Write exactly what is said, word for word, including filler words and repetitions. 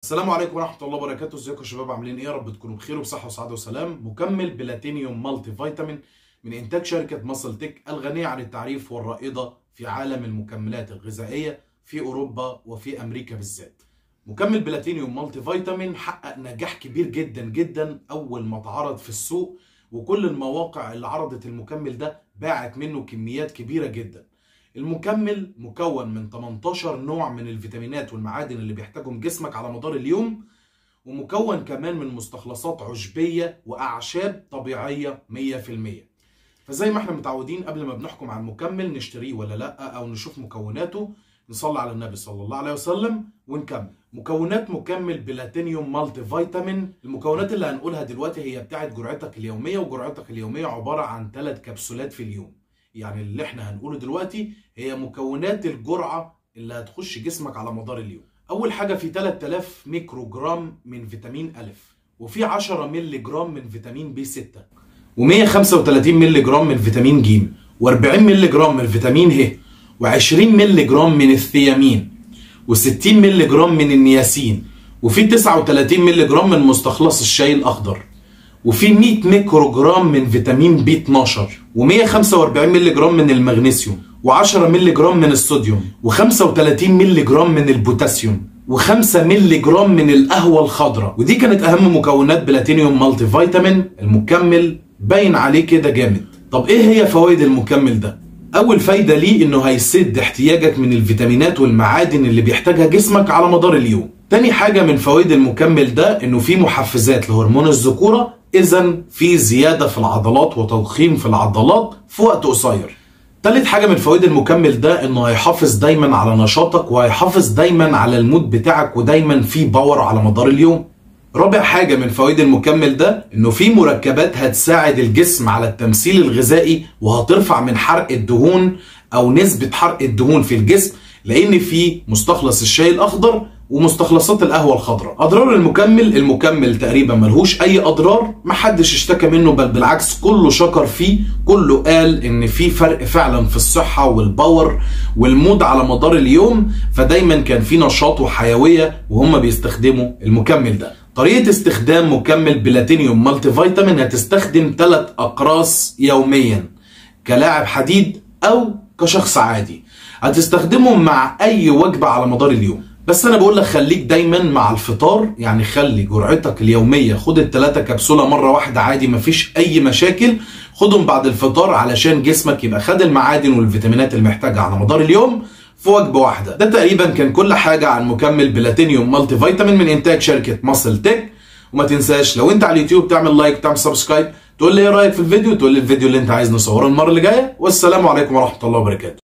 السلام عليكم ورحمة الله وبركاته. ازيكم يا شباب، عاملين ايه؟ يا رب تكونوا بخير وبصحة وسعادة وسلام. مكمل بلاتينيوم مالتي فيتامين من انتاج شركة ماسل تك الغنية عن التعريف والرائدة في عالم المكملات الغذائية في اوروبا وفي امريكا بالذات. مكمل بلاتينيوم مالتي فيتامين حقق نجاح كبير جدا جدا اول ما اتعرض في السوق، وكل المواقع اللي عرضت المكمل ده باعت منه كميات كبيرة جدا. المكمل مكون من تمنتاشر نوع من الفيتامينات والمعادن اللي بيحتاجهم جسمك على مدار اليوم، ومكون كمان من مستخلصات عشبية وأعشاب طبيعية مية في المية. فزي ما احنا متعودين قبل ما بنحكم على المكمل نشتريه ولا لا أو نشوف مكوناته، نصلي على النبي صلى الله عليه وسلم ونكمل. مكونات مكمل بلاتينيوم مالتي فيتامين، المكونات اللي هنقولها دلوقتي هي بتاعت جرعتك اليومية، وجرعتك اليومية عبارة عن ثلاث كبسولات في اليوم. يعني اللي احنا هنقوله دلوقتي هي مكونات الجرعة اللي هتخش جسمك على مدار اليوم. اول حاجة في تلات آلاف ميكرو جرام من فيتامين ألف، وفي عشرة مللي جرام من فيتامين بي ستة، ومية وخمسة وتلاتين مللي جرام من فيتامين ج، وأربعين مللي جرام من فيتامين ه، وعشرين مللي جرام من الثيامين، وستين مللي جرام من النياسين، وفي تسعة وتلاتين مللي جرام من مستخلص الشاي الأخضر، وفي مية ميكرو جرام من فيتامين بي اتناشر، ومية وخمسة وأربعين مللي جرام من المغنيسيوم، وعشرة مللي جرام من الصوديوم، وخمسة وتلاتين مللي جرام من البوتاسيوم، وخمسة مللي جرام من القهوة الخضراء. ودي كانت أهم مكونات بلاتينيوم مالتي فيتامين. المكمل باين عليه كده جامد. طب إيه هي فوائد المكمل ده؟ أول فايدة ليه إنه هيسد احتياجك من الفيتامينات والمعادن اللي بيحتاجها جسمك على مدار اليوم. تاني حاجة من فوائد المكمل ده إنه فيه محفزات لهرمون الذكورة، إذا في زيادة في العضلات وتضخيم في العضلات في وقت قصير. تالت حاجة من فوائد المكمل ده إنه هيحافظ دايما على نشاطك، وهيحافظ دايما على المود بتاعك، ودايما في باور على مدار اليوم. رابع حاجة من فوائد المكمل ده إنه في مركبات هتساعد الجسم على التمثيل الغذائي، وهترفع من حرق الدهون أو نسبة حرق الدهون في الجسم، لأن في مستخلص الشاي الأخضر ومستخلصات القهوة الخضراء. أضرار المكمل، المكمل تقريبا ملهوش أي أضرار، محدش اشتكى منه، بل بالعكس كله شكر فيه، كله قال إن في فرق فعلا في الصحة والباور والمود على مدار اليوم، فدايما كان في نشاط وحيوية وهم بيستخدموا المكمل ده. طريقة استخدام مكمل بلاتينيوم مالتي فيتامين، هتستخدم ثلاث أقراص يوميا كلاعب حديد أو كشخص عادي. هتستخدمهم مع أي وجبة على مدار اليوم، بس انا بقول لك خليك دايما مع الفطار، يعني خلي جرعتك اليوميه، خد الثلاثه كبسوله مره واحده عادي مفيش اي مشاكل، خدهم بعد الفطار علشان جسمك يبقى خد المعادن والفيتامينات اللي محتاجها على مدار اليوم في وجبه واحده. ده تقريبا كان كل حاجه عن مكمل بلاتينيوم مالتي فيتامين من انتاج شركه ماسل تك. وما تنساش لو انت على اليوتيوب تعمل لايك وتعمل سبسكرايب، تقول لي ايه رايك في الفيديو، تقول لي الفيديو اللي انت عايز نصوره المره اللي جايه. والسلام عليكم ورحمه الله وبركاته.